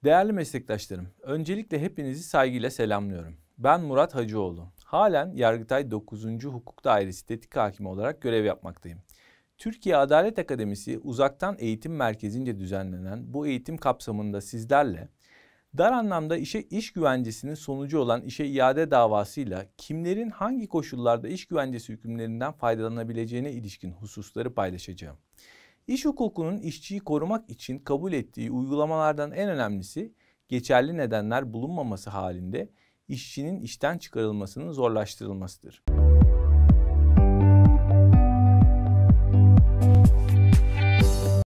Değerli meslektaşlarım, öncelikle hepinizi saygıyla selamlıyorum. Ben Murat Hacıoğlu. Halen Yargıtay 9. Hukuk Dairesi Tetkik Hakimi olarak görev yapmaktayım. Türkiye Adalet Akademisi Uzaktan Eğitim Merkezi'nce düzenlenen bu eğitim kapsamında sizlerle dar anlamda iş güvencesinin sonucu olan işe iade davasıyla kimlerin hangi koşullarda iş güvencesi hükümlerinden faydalanabileceğine ilişkin hususları paylaşacağım. İş hukukunun işçiyi korumak için kabul ettiği uygulamalardan en önemlisi geçerli nedenler bulunmaması halinde işçinin işten çıkarılmasının zorlaştırılmasıdır.